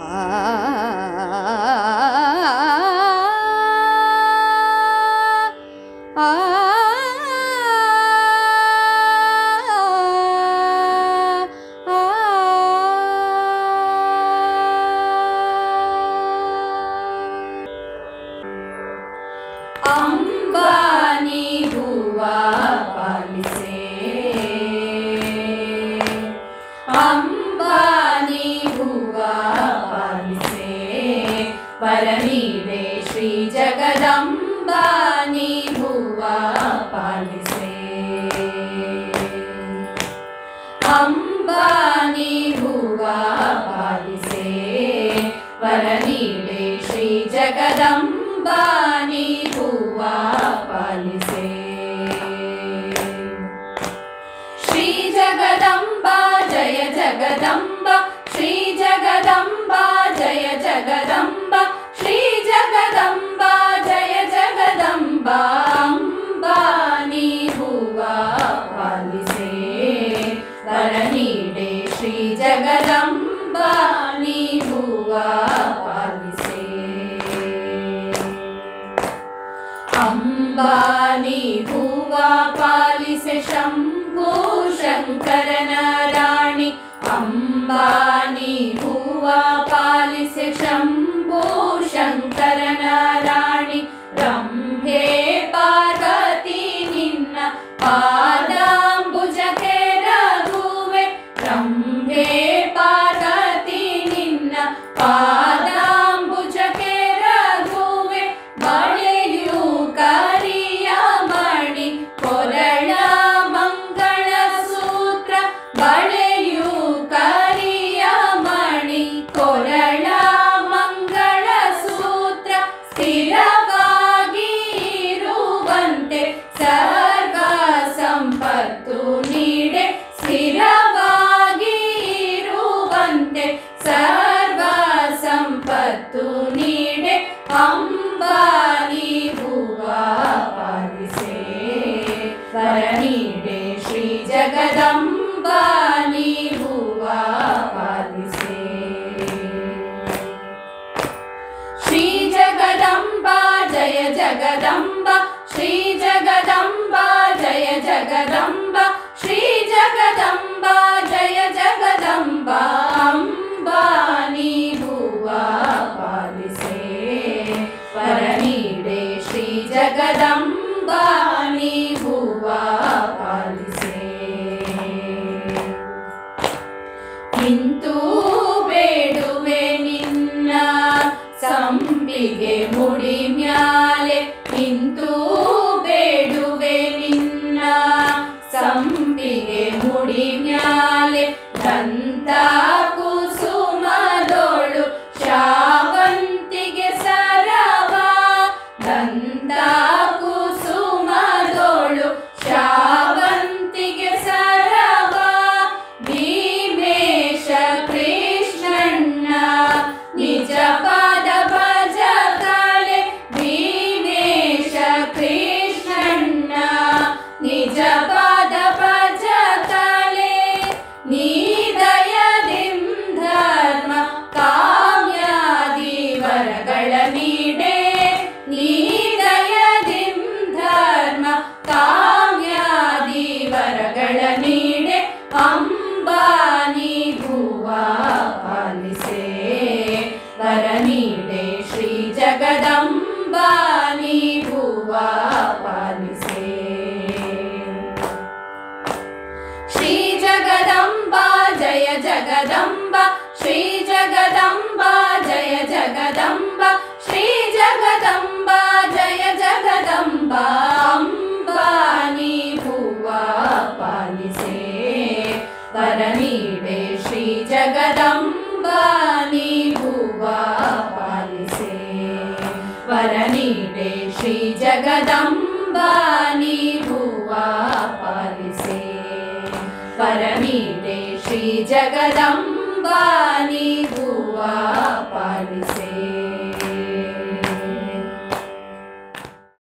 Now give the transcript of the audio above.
अंबानी हुआ पालिसे अंबानी हुआ पालिसे परनीडे श्री जगदंबानी हुआ पालिसे अंबानी हुआ पालिसे परनीडे श्री जगदंबानी हुआ पालिसे श्री जगदंबा जय जगदंबा श्री जगदंबा जय जगदंबा श्री जगदंबा जय जगदंबा अंबानी हुआ पालिसे परनीडे श्री जगदंबानी हुआ पालिसे अंबानी हुआ पालिसे शंभु शंकरन राणि अंबानी हुआ पालिसे शंभु शंकरन राणि रंभे पार्वती निन्न पादांबुजके रघुवे रंभे पार्वती निन्न पादांबुजके रघुवे बಳೆಯು ಕರಿಯ ಮಣಿ ಕೊರಳ ಮಂಗಳ ಸೂತ್ರ ಬಳೆಯು ಕರಿಯ ಮಣಿ ಕೊರಳ ಮಂಗಳ ಸೂತ್ರ ಸ್ಥಿರವಾಗಿ ಇರುವಂತೆ ಸರ್ವ ಸಂಪತ್ತು ನೀಡೆ ಸ್ಥಿರವಾಗಿ ಇರುವಂತೆ ಸರ್ವ ಸಂಪತ್ತು ನೀಡೆ अंबानी हुआ पालिसे परनीडे श्री जगदंबानी हुआ पालिसे श्री जगदंबा जय जगदंबा श्री जगदंबा जय जगदंबा श्री जगदंबा जय जगदंबा अंबानी हुआ पालिसे परनीडे श्री जगदंबानी हुआ पालिसे निंतु ಬೇಡುವೆ ನಿನ್ನ ಸಂಪಿಗೆ ಮುಡಿ ಮ್ಯಾಲೆ ನಿಂತು ಬೇಡುವೆ ನಿನ್ನ ಸಂಪಿಗೆ ಮುಡಿ ಮ್ಯಾಲೆ ದಂತ ಕುಸುಮದೋಳು ಶಾವಂತಿಗೆ ಸರವ ದಂತ ಕುಸುಮದೋಳು ಶಾವಂತಿಗೆ ಸರವ ಭೀಮೇಶ ಕೃಷ್ಣಣ್ಣ ನಿಜ ಪದ ಭಜಕಳೆ ಭೀಮೇಶ ಕೃಷ್ಣಣ್ಣ ನಿಜ ಪದ ಭಜಕಳೆ ನೀ ದಯದಿಂ ಧರ್ಮ ಕಾಮ್ಯಾದಿ ವರಗಳ ನೀಡೆ ನೀ ದಯದಿಂ ಧರ್ಮ ಕಾಮ್ಯಾದಿ ವರಗಳ ನೀಡೆ ಅಂಬಾನಿ ಹುವಾ ಪಾಲಿಸೆ ವರನೀಡೆ ಶ್ರೀ ಜಗದಂಬಾನಿ ಹುವಾ ಪಾಲಿಸೆ ಶ್ರೀ ಜಗದಂಬಾ ಜಯ ಜಗದಂಬಾ ಶ್ರೀ ಜಗದಂಬಾ ಜಯ ಜಗದಂಬಾ ಶ್ರೀ ಜಗದಂಬಾ ಜಯ ಜಗದಂಬಾ ಅಂಬಾನಿ ಹುವಾ ಪಾಲಿಸೆ ವರನೀಡೆ ಶ್ರೀ ಜಗದಂಬಾನಿ ಹುವಾ ಪಾಲಿಸೆ ವರನೀಡೆ ಶ್ರೀ ಜಗದಂಬಾನಿ ಹುವಾ ಪಾಲಿಸೆ ವರನೀಡೆ ಶ್ರೀ ಜಗದಂಬಾನಿ ಹುವಾ